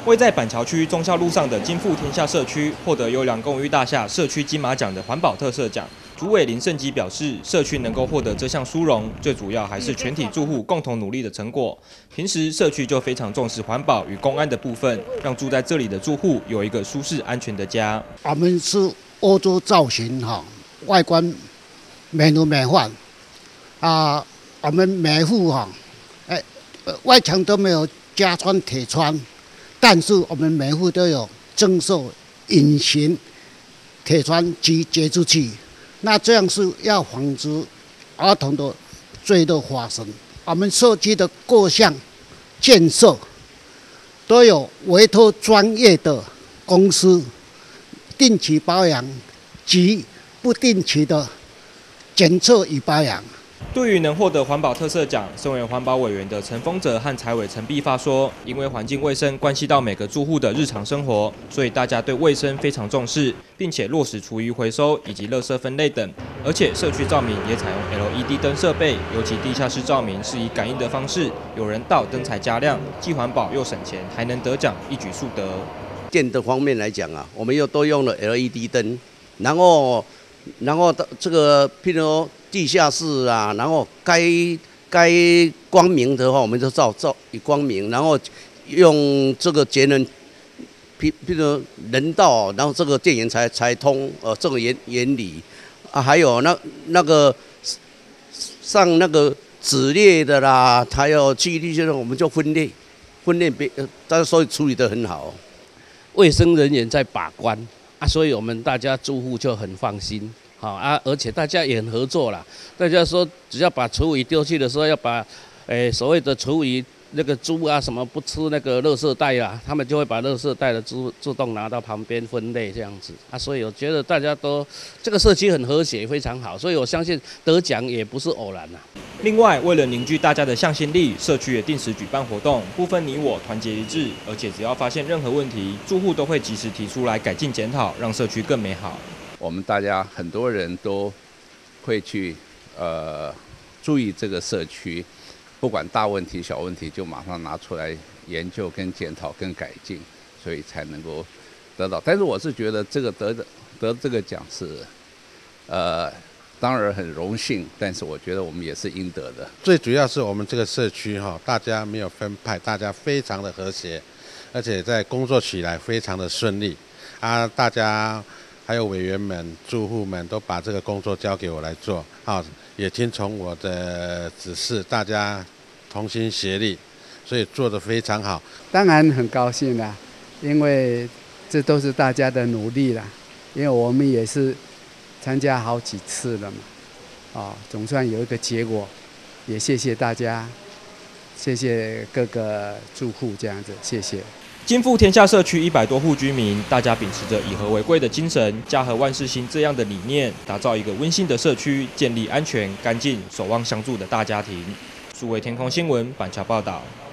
位在板桥区忠孝路上的金富天下社区获得优良公寓大厦社区金马奖的环保特色奖。主委林胜基表示，社区能够获得这项殊荣，最主要还是全体住户共同努力的成果。平时社区就非常重视环保与公安的部分，让住在这里的住户有一个舒适安全的家。 我们是欧洲造型外观美轮美奂啊，我们每户外墙都没有加穿铁窗，但是我们每户都有增设隐形铁窗及接触器。那这样是要防止儿童的坠落发生。我们社区的各项建设都有委托专业的公司定期保养及不定期的检测与保养。 对于能获得环保特色奖，身为环保委员的陈丰哲和财委陈必发说，因为环境卫生关系到每个住户的日常生活，所以大家对卫生非常重视，并且落实厨余回收以及垃圾分类等。而且社区照明也采用 LED 灯设备，尤其地下室照明是以感应的方式，有人到灯才加亮，既环保又省钱，还能得奖，一举数得。 电的方面来讲我们又都用了 LED 灯，然后这个譬如地下室然后该光明的话，我们就照以光明，然后用这个节能，譬如人道，然后这个电源才通，这个原理还有那个上那个脂裂的啦，还有记忆力，我们就分类，大家所以处理得很好。 卫生人员在把关所以我们大家住户就很放心。而且大家也很合作啦。大家说，只要把厨余丢弃的时候，要把，所谓的厨余那个猪什么不吃那个垃圾袋他们就会把垃圾袋的自动拿到旁边分类这样子所以我觉得大家都这个社区很和谐，非常好，所以我相信得奖也不是偶然另外，为了凝聚大家的向心力，社区也定时举办活动，不分你我，团结一致，而且只要发现任何问题，住户都会及时提出来改进检讨，让社区更美好。 我们大家很多人都会去注意这个社区，不管大问题小问题，就马上拿出来研究、跟检讨、跟改进，所以才能够得到。但是我是觉得这个得这个奖是当然很荣幸，但是我觉得我们也是应得的。 最主要是我们这个社区大家没有分派，大家非常的和谐，而且在工作起来非常的顺利大家还有委员们、住户们都把这个工作交给我来做也听从我的指示，大家同心协力，所以做得非常好。 当然很高兴啦，因为这都是大家的努力啦，因为我们也是参加好几次了嘛总算有一个结果，也谢谢大家，谢谢各个住户这样子，谢谢。 金富天下社区100多户居民，大家秉持着以和为贵的精神，家和万事兴这样的理念，打造一个温馨的社区，建立安全、干净、守望相助的大家庭。数位天空新闻板桥报道。